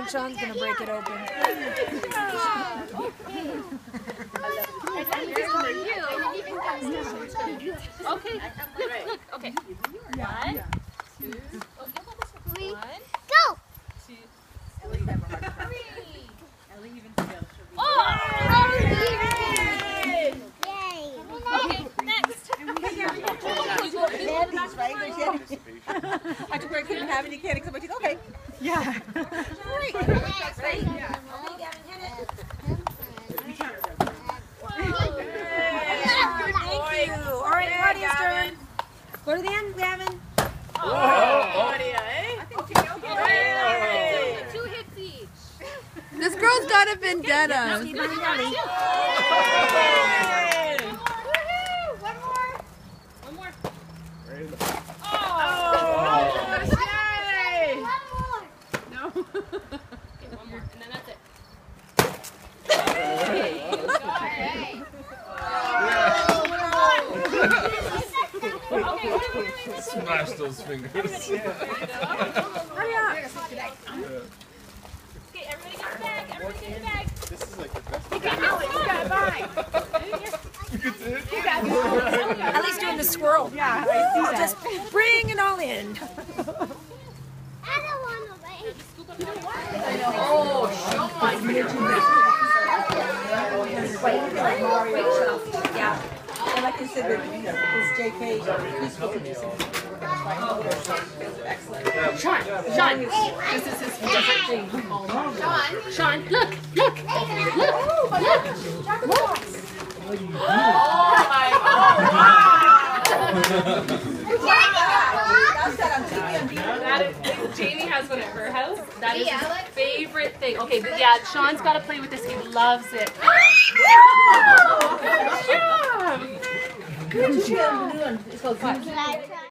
Sean's gonna break it open. Okay. Okay. 1, 2, 3, Go! 2, 3. Oh! Yay! Yay! Okay, next. I told her I couldn't have any candy because I'm okay. Yeah. Great. Next. Thank you. All right, Claudia's turn. Go to the end, Gavin. Claudia, eh? Okay. 2 hits each. This girl's got a vendetta. Steve behind Ellie. One more. Yay! No. Okay, one more, and then that's it. Smash those fingers. Okay, everybody get the bag. Everybody get the bag. This is like the best. You got mine. Ellie's doing the squirrel. Yeah, I see that. Just bring it all in. I don't want to wait. Yeah. And like I said, this JK preschool producer. Sean, this is his favorite thing. Sean, look. That is, Jamie has one at her house. That is his favorite thing. Okay, but yeah, Sean's got to play with this. He loves it. Good job. Good job. Like